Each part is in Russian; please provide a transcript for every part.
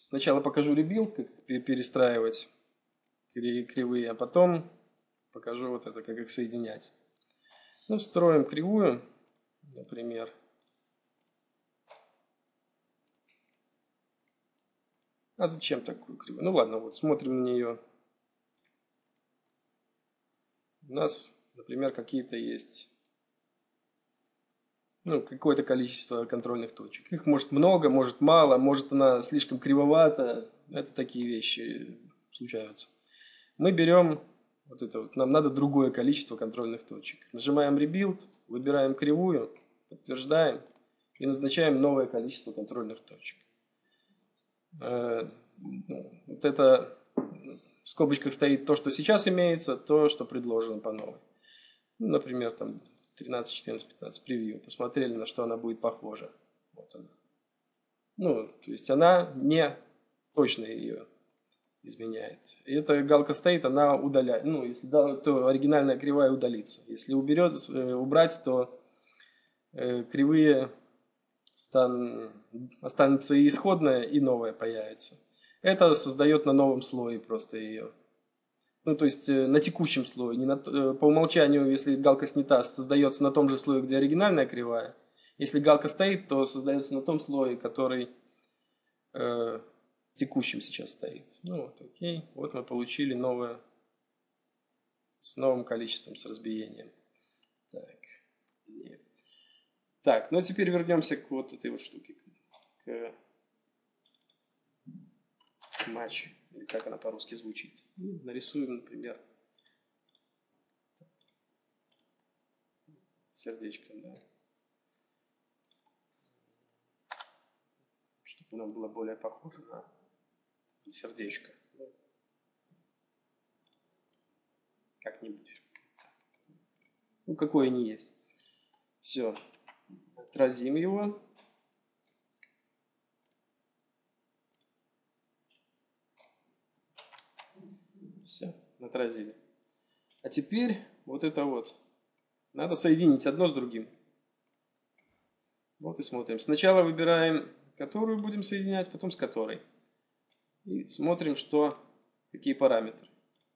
Сначала покажу ребилд, как перестраивать кривые, а потом покажу вот это, как их соединять. Ну, строим кривую, например. А зачем такую кривую? Ну ладно, вот смотрим на нее. У нас, например, какие-то есть, ну, какое-то количество контрольных точек. Их может много, может мало, может она слишком кривовата. Это такие вещи случаются. Мы берем вот это вот, нам надо другое количество контрольных точек. Нажимаем Rebuild, выбираем кривую, подтверждаем и назначаем новое количество контрольных точек. Вот это в скобочках стоит то, что сейчас имеется, то, что предложено по новой. Ну, например, там 13, 14, 15 превью. Посмотрели, на что она будет похожа. Вот она. Ну, то есть она не точно ее изменяет. И эта галка стоит, она удаляет. Ну, если да, то оригинальная кривая удалится. Если убрать, то кривые останется и исходная, и новая появится. Это создает на новом слое просто ее. Ну, то есть на текущем слое. Не по умолчанию, если галка снята, создается на том же слое, где оригинальная кривая. Если галка стоит, то создается на том слое, который текущим сейчас стоит. Ну вот, окей. Вот мы получили новое с новым количеством, с разбиением. Так. Нет. Так, ну теперь вернемся к вот этой вот штуке. К матчу. Или как она по-русски звучит. Нарисуем, например, сердечко, да. Чтобы оно было более похоже на сердечко. Как-нибудь. Ну, какое ни есть. Все. Отразим его. Все, отразили. А теперь вот это вот. Надо соединить одно с другим. Вот и смотрим. Сначала выбираем, которую будем соединять, потом с которой. И смотрим, какие параметры.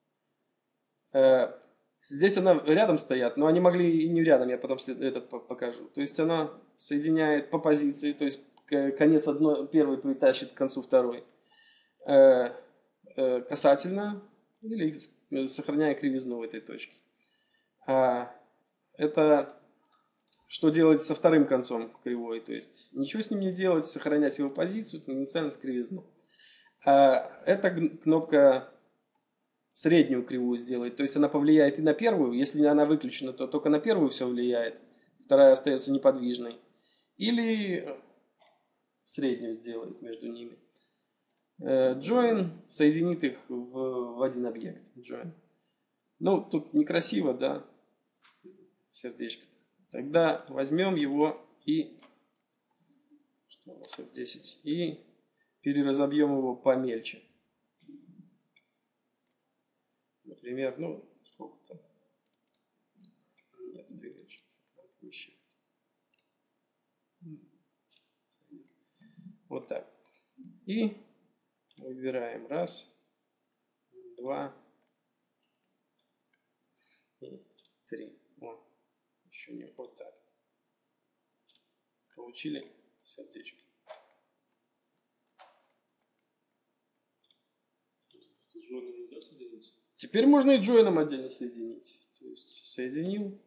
Здесь она рядом стоят, но они могли и не рядом, я потом этот покажу. То есть она соединяет по позиции, то есть конец первой притащит к концу второй. Касательно или сохраняя кривизну в этой точке. Это что делать со вторым концом кривой, то есть ничего с ним не делать, сохранять его позицию, тенденциальность, кривизну. Эта кнопка среднюю кривую сделает, то есть она повлияет и на первую, если она выключена, то только на первую все влияет, вторая остается неподвижной. Или среднюю сделает между ними. Join соединит их в один объект. Join. Ну, тут некрасиво, да, сердечко. Тогда возьмем его и, что у нас F10, и переразобьем его помельче. Например, ну, сколько там? Нет, вот так. И выбираем раз, два и три. Вот. Еще не вот так. Получили сердечко. Теперь можно и джойном отдельно соединить. То есть соединил.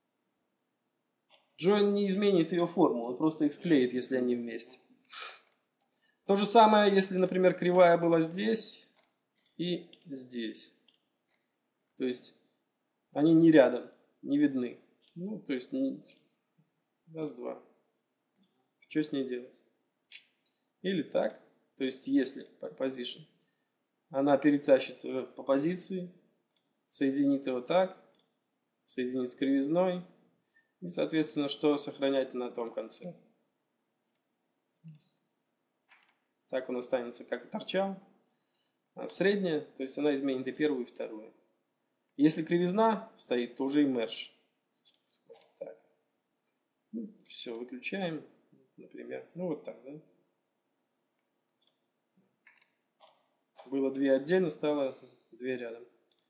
Джойн не изменит ее форму, он просто их склеит, если они вместе. То же самое, если, например, кривая была здесь и здесь. То есть они не рядом, не видны. Ну, то есть раз, два. Что с ней делать? Или так. То есть если position, она перетащит по позиции, соединит его так, соединит с кривизной. И, соответственно, что сохранять на том конце. Так он останется, как и торчал. А средняя, то есть она изменит и первую, и вторую. Если кривизна стоит, то уже и мерж. Так. Ну, все, выключаем. Например, ну вот так, да? Было 2 отдельно, стало 2 рядом.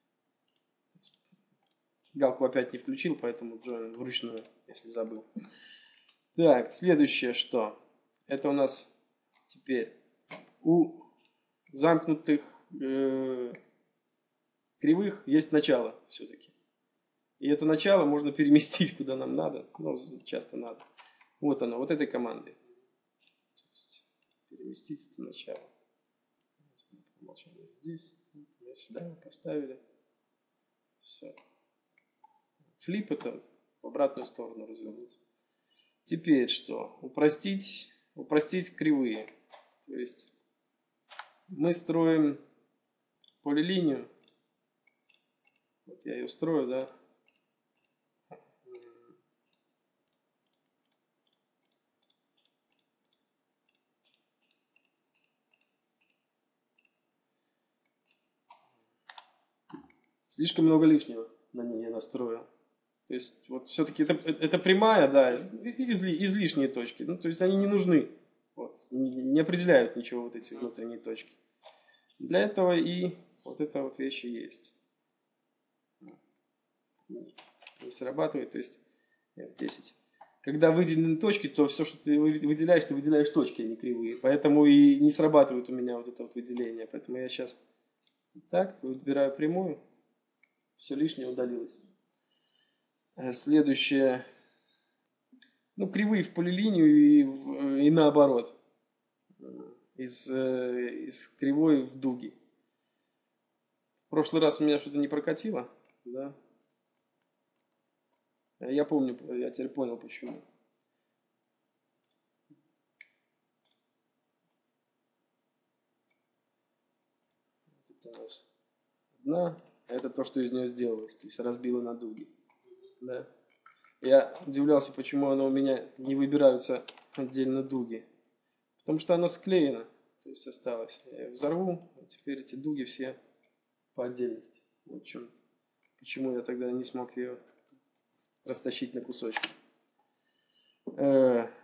Галку опять не включил, поэтому join вручную, если забыл. Так, следующее что? Это у нас теперь у замкнутых кривых есть начало все-таки. И это начало можно переместить куда нам надо, ну, часто надо. Вот оно, вот этой командой. Переместить это начало. Здесь, сюда поставили. Все. Флип это в обратную сторону развернуть. Теперь что? Упростить кривые. То есть мы строим полилинию. Вот я ее строю, да. Слишком много лишнего на ней я настроил. То есть вот все-таки это прямая, да, излишние точки. Ну, то есть они не нужны. Вот, не определяют ничего вот эти внутренние точки. Для этого и вот эта вот вещь и есть. Не срабатывает, то есть 10. Когда выделены точки, то все, что ты выделяешь точки, а не кривые. Поэтому и не срабатывает у меня вот это вот выделение. Поэтому я сейчас так выбираю прямую. Все лишнее удалилось. Следующее. Ну, кривые в полилинию и наоборот. Из кривой в дуги. В прошлый раз у меня что-то не прокатило. Да? Я помню, я теперь понял почему. Это у нас одна. Это то, что из нее сделалось. То есть разбило на дуги. Да? Я удивлялся, почему она у меня не выбираются отдельно дуги. Потому что она склеена. То есть осталось. Я ее взорву, а теперь эти дуги все по отдельности. Вот почему я тогда не смог ее растащить на кусочки.